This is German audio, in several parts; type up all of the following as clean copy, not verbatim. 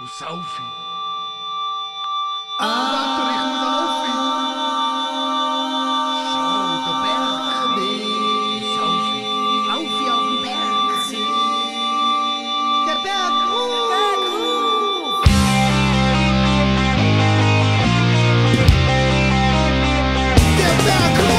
Saufi. Vater, ich muss Saufi. Schau, der Berg. Saufi. Saufi auf dem Berg. Der Berg ruft. Der Berg ruft.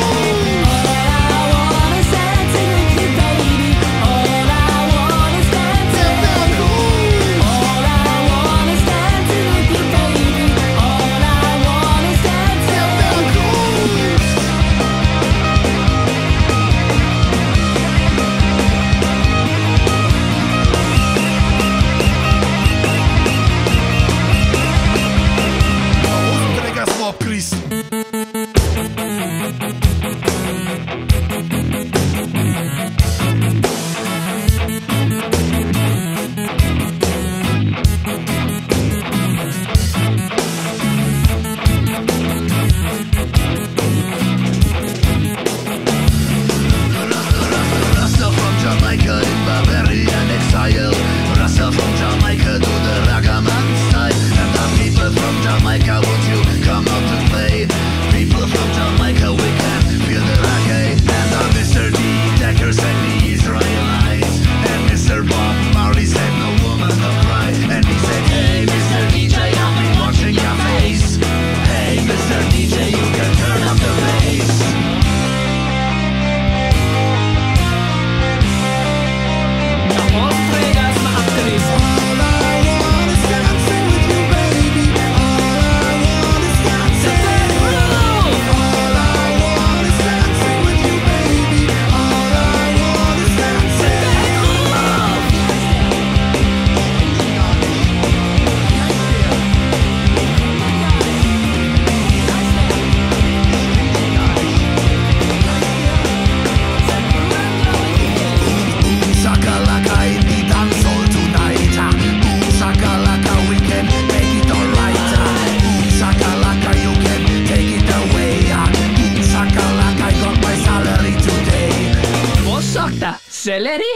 Sellerie?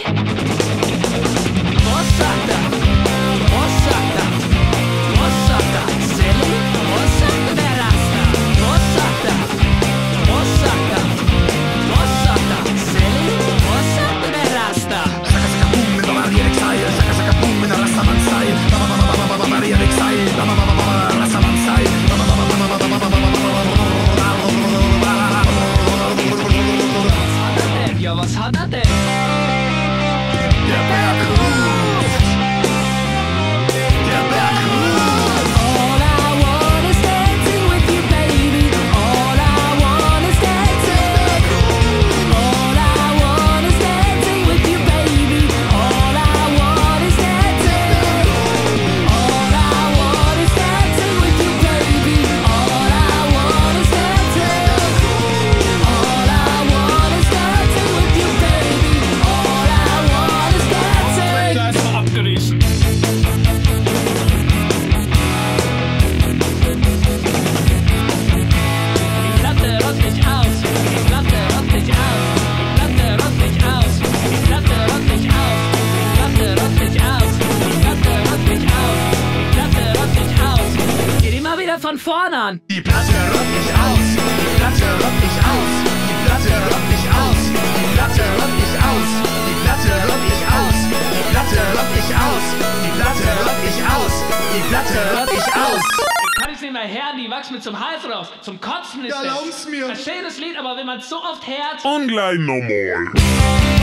Was sagt er? Was sagt er? Was sagt er? Sellerie? Was sagt er, der Rasta? Was sagt er? Was sagt er? Was sagt er? Sellerie? Was sagt er, der Rasta? Shaka shaka boom in the Maria Exile. Shaka shaka boom in the Rastaman style. Maria Exile. Rastaman style. Ja, was hat er denn? Der Berg ruft. Der Berg ruft. All I want is dancing with you, baby. All I want is dancing. All I want is dancing with you, baby. All I want is dancing. All I want is dancing with you, baby. All I want is dancing. All I want is dancing with you, baby. All I want is dancing. Da ist er abgerissen. Die Platte rockt dich aus. Die Platte rockt dich aus. Die Platte rockt dich aus. Die Platte rockt dich aus. Die Platte rockt dich aus. Die Platte rockt dich aus. Die Platte rockt dich aus. Geht immer wieder von vorne an. Die Platte rockt dich aus. Die Platte rockt dich aus. Die Platte rockt dich aus. Die Platte rockt dich aus. Die Platte rockt dich aus. Die Platte rockt dich aus. Die Platte rockt dich aus. Die Platte rockt dich aus. Ich kann es nicht mehr hören, die wachsen mir zum Hals raus. Zum Kotzen ist Ja, das. erlaub's mir. Ein schönes Lied, aber wenn man es so oft hört. Und gleich nochmal.